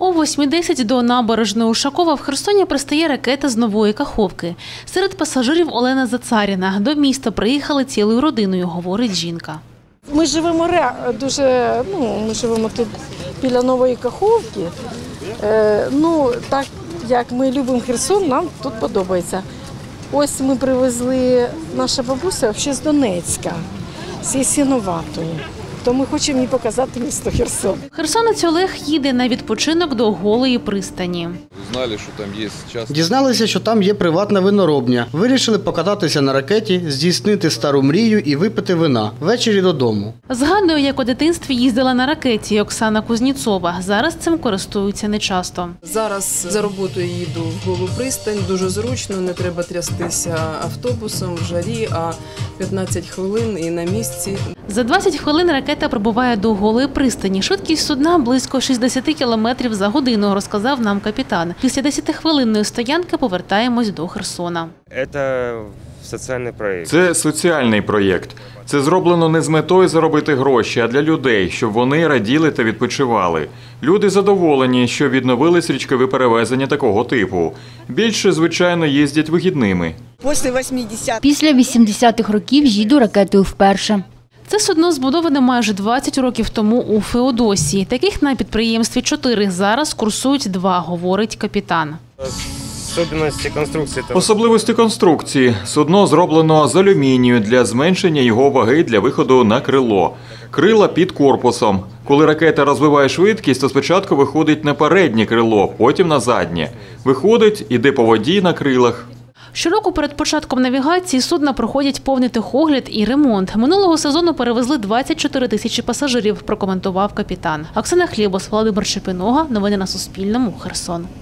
О 8:10 до набережної Ушакова в Херсоні пристає ракета з Нової Каховки. Серед пасажирів Олена Зацаріна. До міста приїхали цілою родиною, говорить жінка. Ми живемо ми живемо тут біля Нової Каховки. Так як ми любимо Херсон, нам тут подобається. Ось ми привезли, наша бабуся ще з Донецька, з Ясиноватої. То ми хочемо їй показати місто Херсон. Херсонець Олег їде на відпочинок до Голої пристані. Дізналися, що там є приватна виноробня. Вирішили покататися на ракеті, здійснити стару мрію і випити вина. Ввечері додому. Згадую, як у дитинстві їздила на ракеті Оксана Кузніцова. Зараз цим користуються нечасто. Зараз за роботою їду в Голу пристань. Дуже зручно, не треба трястися автобусом в жарі, а 15 хвилин і на місці. За 20 хвилин ракета прибуває до Голої пристані. Швидкість судна близько 60 км за годину, розказав нам капітан. Після 10-хвилинної стоянки повертаємось до Херсона. Це соціальний проєкт. Це зроблено не з метою заробити гроші, а для людей, щоб вони раділи та відпочивали. Люди задоволені, що відновились річкові перевезення такого типу. Більше, звичайно, їздять вихідними. Після 80-х років їду ракетою вперше. Це судно збудоване майже 20 років тому у Феодосії. Таких на підприємстві 4. Зараз курсують 2, говорить капітан. Особливості конструкції. Судно зроблено з алюмінію для зменшення його ваги для виходу на крило. Крила під корпусом. Коли ракета розвиває швидкість, то спочатку виходить на переднє крило, потім на заднє. Виходить, іде по воді на крилах. Щороку перед початком навігації судна проходять повний техогляд і ремонт. Минулого сезону перевезли 24 тисячі пасажирів, прокоментував капітан. Оксана Хлєбос, Володимир Шепінога. Новини на Суспільному. Херсон.